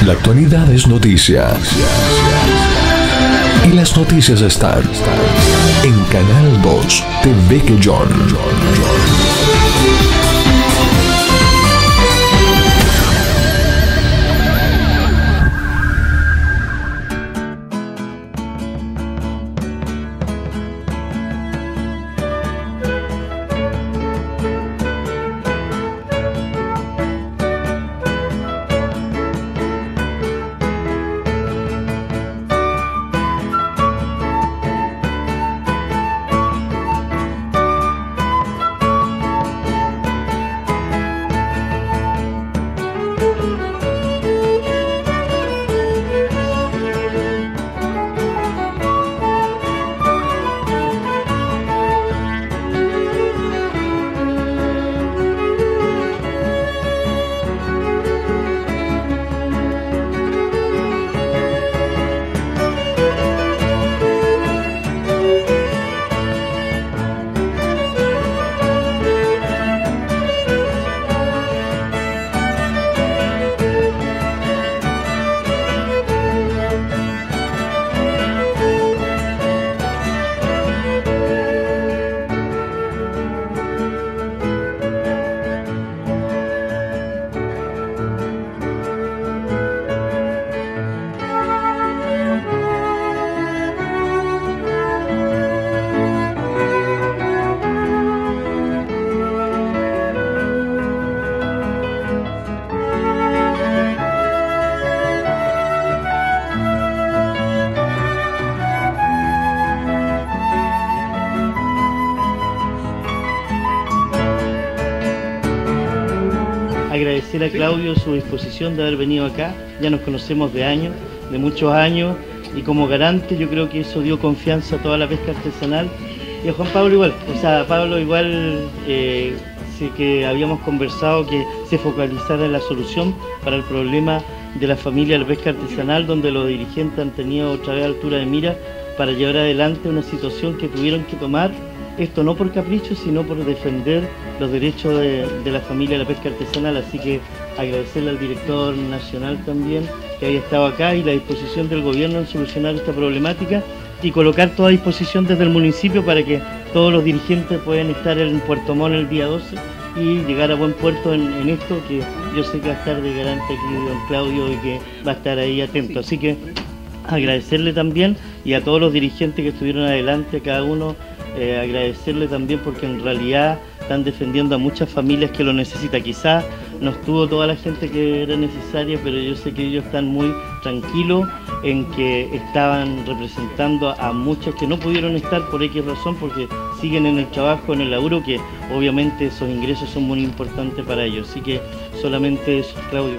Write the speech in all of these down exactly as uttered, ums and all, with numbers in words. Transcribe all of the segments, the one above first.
La actualidad es noticia. Y las noticias están en Canal dos T V Quellón. Agradecer a Claudio su disposición de haber venido acá, ya nos conocemos de años, de muchos años, y como garante yo creo que eso dio confianza a toda la pesca artesanal, y a Juan Pablo igual, o sea, a Pablo igual eh, sí que habíamos conversado que se focalizara en la solución para el problema de la familia de la pesca artesanal, donde los dirigentes han tenido otra vez altura de mira para llevar adelante una situación que tuvieron que tomar. Esto no por capricho, sino por defender los derechos de, de la familia de la pesca artesanal, así que agradecerle al director nacional también que haya estado acá y la disposición del gobierno en solucionar esta problemática y colocar toda disposición desde el municipio para que todos los dirigentes puedan estar en Puerto Montt el día doce y llegar a buen puerto en, en esto, que yo sé que va a estar de garante aquí don Claudio y que va a estar ahí atento, así que agradecerle también y a todos los dirigentes que estuvieron adelante, a cada uno. Eh, agradecerle también porque en realidad están defendiendo a muchas familias que lo necesitan. Quizás no estuvo toda la gente que era necesaria, pero yo sé que ellos están muy tranquilos en que estaban representando a muchos que no pudieron estar por X razón, porque siguen en el trabajo, en el laburo, que obviamente esos ingresos son muy importantes para ellos. Así que solamente eso, Claudio.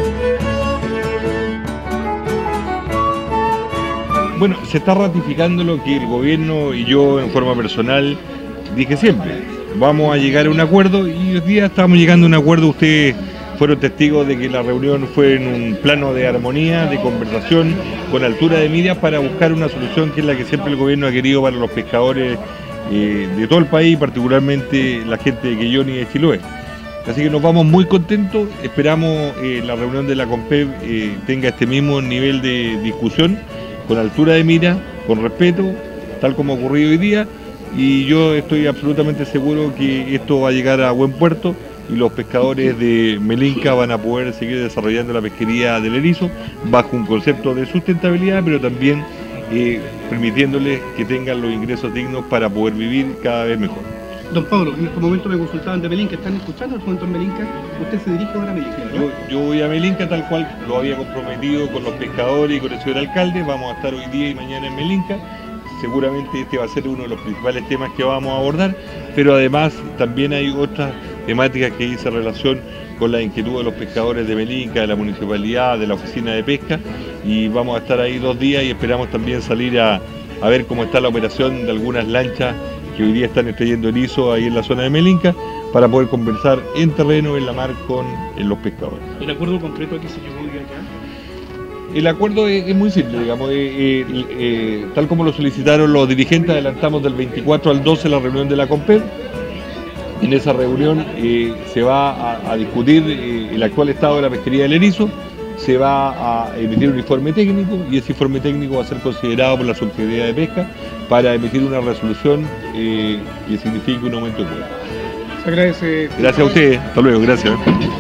Bueno, se está ratificando lo que el gobierno y yo en forma personal dije siempre. Vamos a llegar a un acuerdo y hoy día estamos llegando a un acuerdo. Ustedes fueron testigos de que la reunión fue en un plano de armonía, de conversación, con altura de miras para buscar una solución que es la que siempre el gobierno ha querido para los pescadores eh, de todo el país, particularmente la gente de Quellón y de Chiloé. Así que nos vamos muy contentos, esperamos eh, la reunión de la CONPEB eh, tenga este mismo nivel de discusión, con altura de mira, con respeto, tal como ha ocurrido hoy día, y yo estoy absolutamente seguro que esto va a llegar a buen puerto y los pescadores de Melinca van a poder seguir desarrollando la pesquería del erizo bajo un concepto de sustentabilidad, pero también eh, permitiéndoles que tengan los ingresos dignos para poder vivir cada vez mejor. Don Pablo, en este momento me consultaban de Melinca, ¿están escuchando en este momento en Melinca? ¿Usted se dirige ahora a Melinca, ¿no? Yo, yo voy a Melinca tal cual lo había comprometido con los pescadores y con el señor alcalde. Vamos a estar hoy día y mañana en Melinca. Seguramente este va a ser uno de los principales temas que vamos a abordar, pero además también hay otras temáticas que hice relación con la inquietud de los pescadores de Melinca, de la municipalidad, de la oficina de pesca, y vamos a estar ahí dos días y esperamos también salir a, a ver cómo está la operación de algunas lanchas que hoy día están extrayendo erizo ahí en la zona de Melinca, para poder conversar en terreno, en la mar, con en los pescadores. ¿El acuerdo concreto a qué se llegó hoy acá? El acuerdo es, es muy simple, digamos, eh, eh, eh, tal como lo solicitaron los dirigentes, adelantamos del veinticuatro al doce la reunión de la CONPEB. En esa reunión eh, se va a, a discutir eh, el actual estado de la pesquería del erizo, se va a emitir un informe técnico y ese informe técnico va a ser considerado por la Subsecretaría de Pesca para emitir una resolución eh, que signifique un aumento de cuota. Se agradece. Gracias a ustedes, hasta luego, gracias.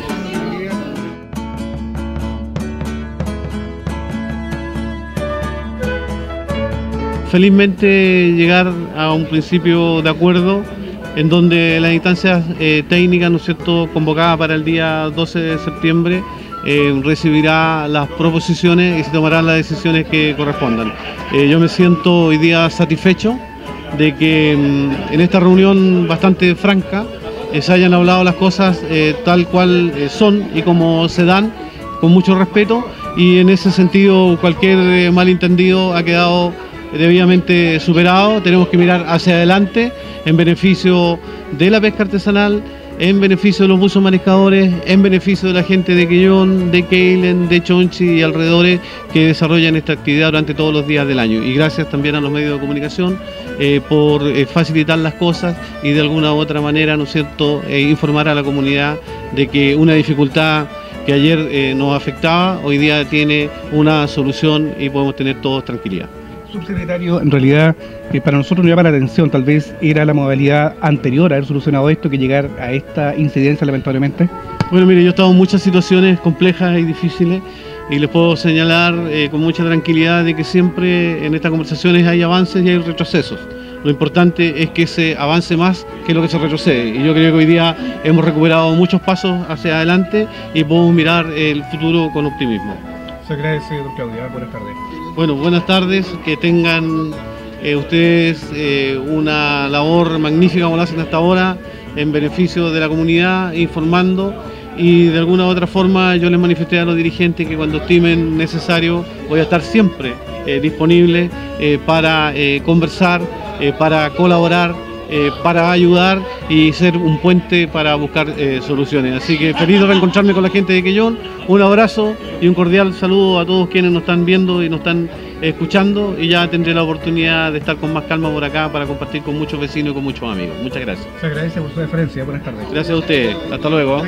Felizmente llegar a un principio de acuerdo en donde las instancias eh, técnicas, ¿no es cierto?, convocadas para el día doce de septiembre, eh, recibirá las proposiciones y se tomarán las decisiones que correspondan. Eh, yo me siento hoy día satisfecho de que mm, en esta reunión bastante franca eh, se hayan hablado las cosas eh, tal cual eh, son y como se dan, con mucho respeto, y en ese sentido cualquier eh, malentendido ha quedado debidamente superado. Tenemos que mirar hacia adelante en beneficio de la pesca artesanal, en beneficio de los buzos mariscadores, en beneficio de la gente de Quellón, de Keilen, de Chonchi y alrededores que desarrollan esta actividad durante todos los días del año. Y gracias también a los medios de comunicación eh, por eh, facilitar las cosas y de alguna u otra manera, ¿no es cierto?, eh, informar a la comunidad de que una dificultad que ayer eh, nos afectaba, hoy día tiene una solución y podemos tener todos tranquilidad. Subsecretario, en realidad, eh, para nosotros nos llama la atención, tal vez era la modalidad anterior a haber solucionado esto que llegar a esta incidencia, lamentablemente. Bueno, mire, yo he estado en muchas situaciones complejas y difíciles y les puedo señalar eh, con mucha tranquilidad de que siempre en estas conversaciones hay avances y hay retrocesos. Lo importante es que se avance más que lo que se retrocede, y yo creo que hoy día hemos recuperado muchos pasos hacia adelante y podemos mirar el futuro con optimismo. Se agradece, don Claudio. Buenas tardes. Bueno, buenas tardes, que tengan eh, ustedes eh, una labor magnífica como lo hacen hasta ahora en beneficio de la comunidad, informando, y de alguna u otra forma yo les manifesté a los dirigentes que cuando estimen necesario voy a estar siempre eh, disponible eh, para eh, conversar, eh, para colaborar, eh, para ayudar y ser un puente para buscar eh, soluciones. Así que feliz de reencontrarme con la gente de Quellón. Un abrazo y un cordial saludo a todos quienes nos están viendo y nos están escuchando, y ya tendré la oportunidad de estar con más calma por acá para compartir con muchos vecinos y con muchos amigos. Muchas gracias. Se agradece por su deferencia. Buenas tardes. Gracias a ustedes. Hasta luego.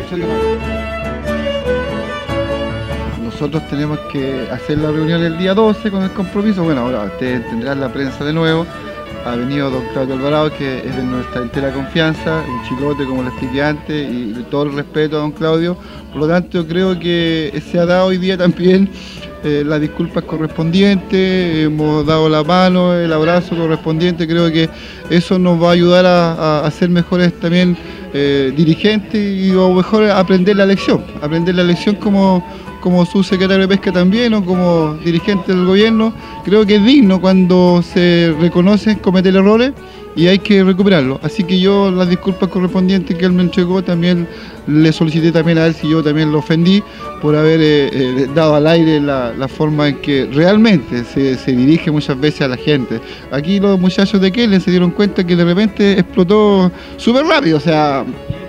Nosotros tenemos que hacer la reunión el día doce con el compromiso. Bueno, ahora ustedes tendrán la prensa de nuevo. Ha venido don Claudio Alvarado, que es de nuestra entera confianza, un chilote como lo expliqué antes, y todo el respeto a don Claudio. Por lo tanto, yo creo que se ha dado hoy día también eh, las disculpas correspondientes, hemos dado la mano, el abrazo correspondiente. Creo que eso nos va a ayudar a, a, a ser mejores también eh, dirigentes y o mejor aprender la lección, aprender la lección como... como subsecretario de Pesca también, o como dirigente del gobierno. Creo que es digno cuando se reconocen cometer errores y hay que recuperarlo. Así que yo las disculpas correspondientes que él me entregó también le solicité también a él si yo también lo ofendí por haber eh, eh, dado al aire la, la forma en que realmente se, se dirige muchas veces a la gente. Aquí los muchachos de Keilen se dieron cuenta que de repente explotó súper rápido, o sea,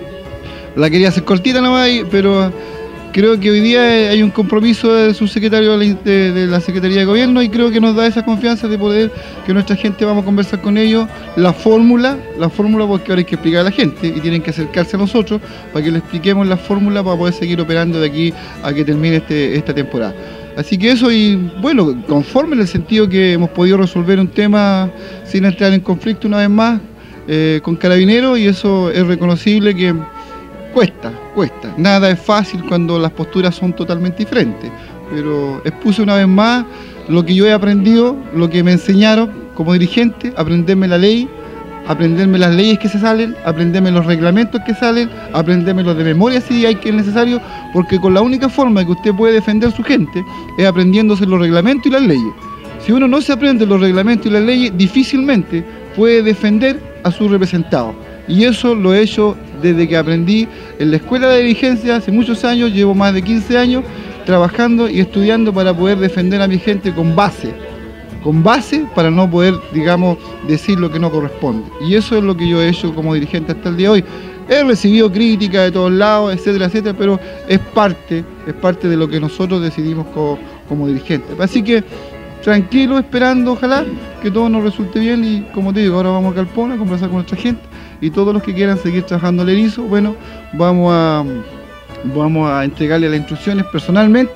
la quería hacer cortita nomás, pero... creo que hoy día hay un compromiso del subsecretario de, de la Secretaría de Gobierno, y creo que nos da esa confianza de poder que nuestra gente, vamos a conversar con ellos, la fórmula, la fórmula porque ahora hay que explicar a la gente y tienen que acercarse a nosotros para que le expliquemos la fórmula para poder seguir operando de aquí a que termine este, esta temporada. Así que eso, y bueno, conforme en el sentido que hemos podido resolver un tema sin entrar en conflicto una vez más eh, con Carabineros, y eso es reconocible que cuesta, cuesta. Nada es fácil cuando las posturas son totalmente diferentes, pero expuse una vez más lo que yo he aprendido, lo que me enseñaron como dirigente, aprenderme la ley, aprenderme las leyes que se salen, aprenderme los reglamentos que salen, aprenderme los de memoria si hay que es necesario, porque con la única forma que usted puede defender a su gente es aprendiéndose los reglamentos y las leyes. Si uno no se aprende los reglamentos y las leyes, difícilmente puede defender a sus representados. Y eso lo he hecho desde que aprendí en la escuela de dirigencia hace muchos años, llevo más de quince años trabajando y estudiando para poder defender a mi gente con base, con base para no poder, digamos, decir lo que no corresponde. Y eso es lo que yo he hecho como dirigente hasta el día de hoy. He recibido críticas de todos lados, etcétera, etcétera, pero es parte, es parte de lo que nosotros decidimos como, como dirigentes. Así que tranquilo, esperando, ojalá que todo nos resulte bien, y como te digo, ahora vamos a Calpón a conversar con nuestra gente, y todos los que quieran seguir trabajando el erizo, bueno, vamos a, vamos a entregarle las instrucciones personalmente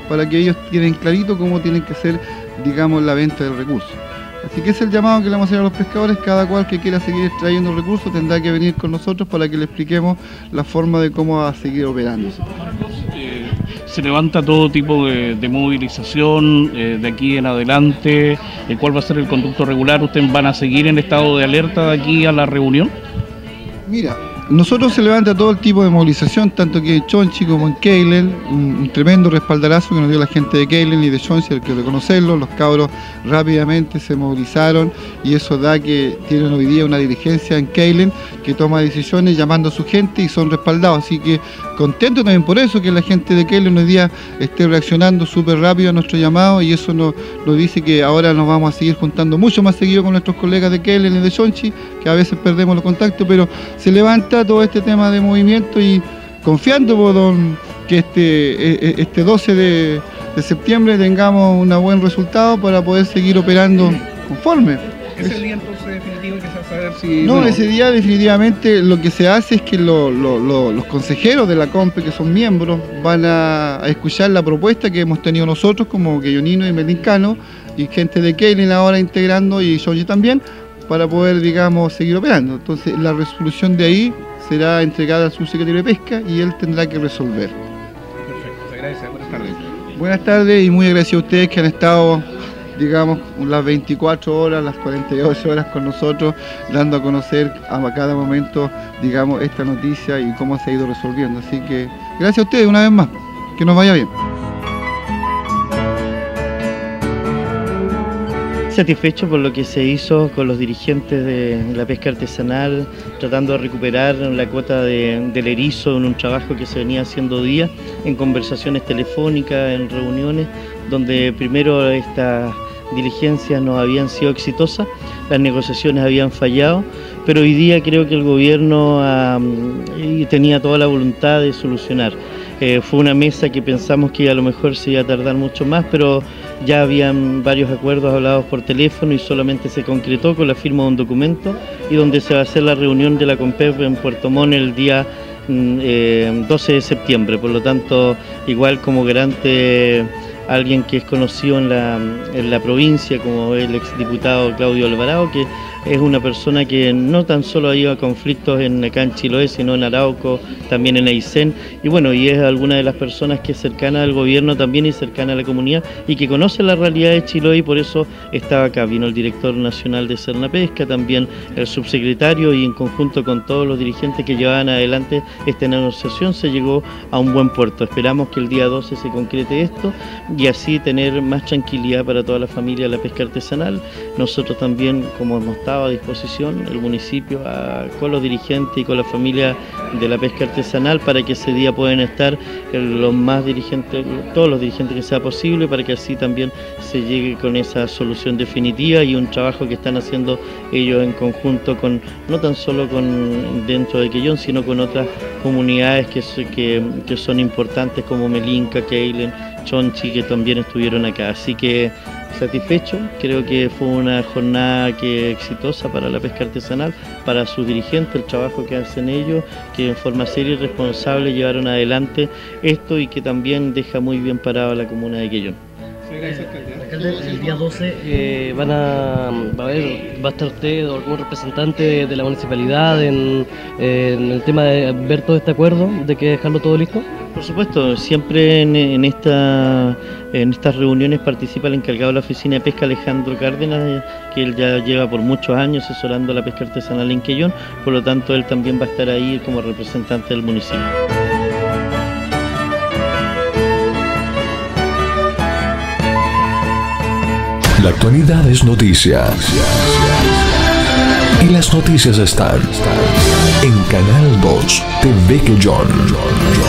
para que ellos tienen clarito cómo tienen que hacer, digamos, la venta del recurso. Así que es el llamado que le vamos a hacer a los pescadores. Cada cual que quiera seguir extrayendo recursos tendrá que venir con nosotros para que le expliquemos la forma de cómo va a seguir operando. Eh, se levanta todo tipo de, de movilización eh, de aquí en adelante. Eh, ¿Cuál va a ser el conducto regular? ¿Ustedes van a seguir en estado de alerta de aquí a la reunión? Mira, nosotros se levanta todo el tipo de movilización, tanto aquí en Chonchi como en Keilen, un, un tremendo respaldarazo que nos dio la gente de Keilen y de Chonchi, hay que reconocerlo. Los cabros rápidamente se movilizaron y eso da que tienen hoy día una dirigencia en Keilen que toma decisiones llamando a su gente y son respaldados, así que contento también por eso, que la gente de Keilen hoy día esté reaccionando súper rápido a nuestro llamado, y eso nos, nos dice que ahora nos vamos a seguir juntando mucho más seguido con nuestros colegas de Keilen y de Chonchi, que a veces perdemos los contactos, pero se levanta todo este tema de movimiento y confiando, por don, que este, este doce de septiembre tengamos un buen resultado para poder seguir operando conforme. ¿Ese día entonces definitivo que se va a saber si...? No, bueno, ese día definitivamente lo que se hace es que lo, lo, lo, los consejeros de la COMPE, que son miembros, van a, a escuchar la propuesta que hemos tenido nosotros como Queyonino y Melincano y gente de Keilen ahora integrando y Chonchi también, para poder, digamos, seguir operando. Entonces la resolución de ahí será entregada al subsecretario de Pesca y él tendrá que resolver. Perfecto, se agradece. Buenas tardes. Buenas tardes y muy agradecido a ustedes que han estado, digamos, las veinticuatro horas, las cuarenta y ocho horas con nosotros, dando a conocer a cada momento, digamos, esta noticia y cómo se ha ido resolviendo. Así que gracias a ustedes una vez más, que nos vaya bien. Satisfecho por lo que se hizo con los dirigentes de la pesca artesanal, tratando de recuperar la cuota de, del erizo en un trabajo que se venía haciendo día, en conversaciones telefónicas, en reuniones, donde primero estas diligencias no habían sido exitosas, las negociaciones habían fallado, pero hoy día creo que el gobierno um, tenía toda la voluntad de solucionar. Eh, fue una mesa que pensamos que a lo mejor se iba a tardar mucho más, pero ya habían varios acuerdos hablados por teléfono y solamente se concretó con la firma de un documento, y donde se va a hacer la reunión de la COMPEP en Puerto Montt el día eh, doce de septiembre. Por lo tanto, igual como garante, alguien que es conocido en la, en la provincia como el exdiputado Claudio Alvarado, que es una persona que no tan solo ha ido a conflictos en, acá en Chiloé, sino en Arauco, también en Aysén, y bueno, y es alguna de las personas que es cercana al gobierno también y cercana a la comunidad y que conoce la realidad de Chiloé, y por eso estaba acá. Vino el director nacional de Cernapesca, también el subsecretario, y en conjunto con todos los dirigentes que llevaban adelante esta negociación se llegó a un buen puerto. Esperamos que el día doce se concrete esto y así tener más tranquilidad para toda la familia de la pesca artesanal. Nosotros también, como hemos estado a disposición, el municipio a, con los dirigentes y con la familia de la pesca artesanal, para que ese día puedan estar los más dirigentes, todos los dirigentes que sea posible, para que así también se llegue con esa solución definitiva y un trabajo que están haciendo ellos en conjunto con, no tan solo con dentro de Quellón, sino con otras comunidades que, que, que son importantes como Melinca, Keilen, Chonchi, que también estuvieron acá. Así que satisfecho, creo que fue una jornada que exitosa para la pesca artesanal, para sus dirigentes, el trabajo que hacen ellos, que en forma seria y responsable llevaron adelante esto y que también deja muy bien parado a la comuna de Quellón. Alcalde, el día doce eh, van a, va a ver, va a estar usted o algún representante de, de la municipalidad en, eh, en el tema de ver todo este acuerdo, de que dejarlo todo listo. Por supuesto, siempre en, en, esta, en estas reuniones participa el encargado de la oficina de pesca, Alejandro Cárdenas, que él ya lleva por muchos años asesorando la pesca artesanal en Quellón, por lo tanto él también va a estar ahí como representante del municipio. La actualidad es noticia. Y las noticias están en Canal dos T V Quellón.